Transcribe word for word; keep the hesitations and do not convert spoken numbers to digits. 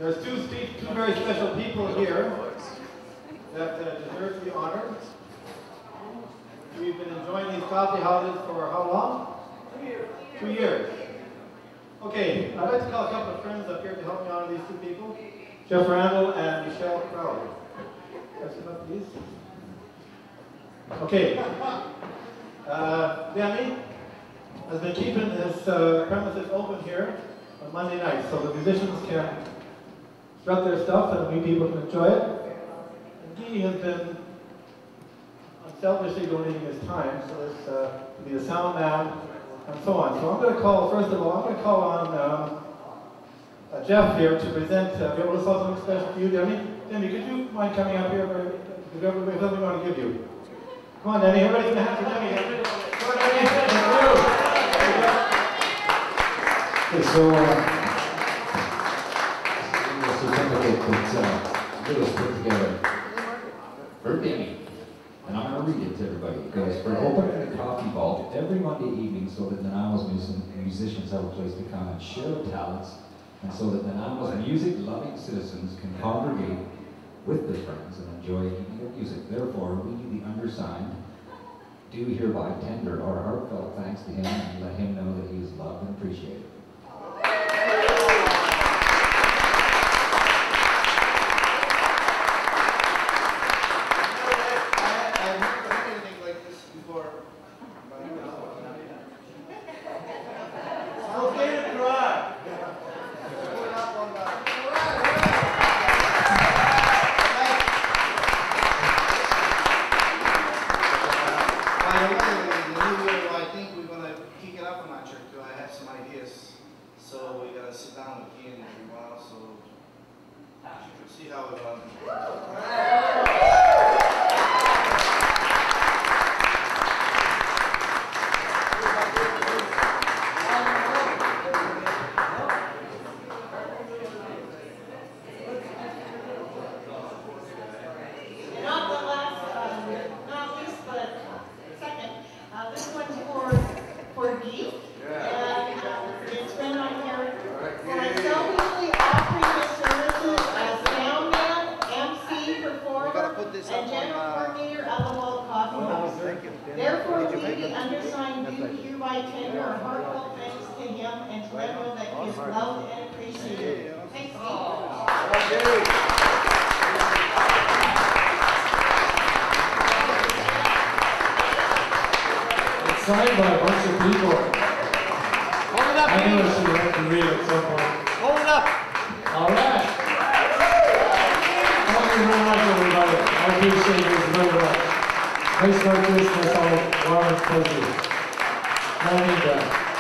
There's two, two very special people here that uh, deserve to be honored. We've been enjoying these coffee houses for how long? Two years. Two years. Okay, I'd like to call a couple of friends up here to help me honor these two people. Jeff Randall and Michelle Crowley. Guys, come up, please. Okay. Uh, Demi has been keeping his uh, premises open here on Monday nights so the musicians can strut their stuff and we people can enjoy it. And Guy has been unselfishly donating his time so as uh, to be a sound man and so on. So I'm going to call, first of all, I'm going to call on um, uh, Jeff here to present, uh, be able to sell something special for you, Demi. Demi, could you mind coming up here? If everybody something we want to give you. Come on, Demi, everybody's going to have to Demi. Come on, Demi, thank you. Okay, so, uh, a certificate that uh, Lewis put together for Demi. And I'm going to read it to everybody. It goes, for opening the coffee vault every Monday evening so that Nanaimo's musicians have a place to come and share talents, and so that Nanaimo's music-loving citizens can congregate with their friends and enjoy evening of music. Therefore, we, the undersigned, do hereby tender our heartfelt thanks to him and let him know that he is loved and appreciated. Therefore, we, the undersigned, do hereby tender our heartfelt thanks to him and to let him know that he is loved and appreciated. Thanks, Steve. It's signed by a bunch of people. Hold it up, I knew I should have to read it at some point. Hold it up. All right. Thank you very much, everybody. I appreciate this very much. Nice like this, that's all warm and fuzzy. No need that.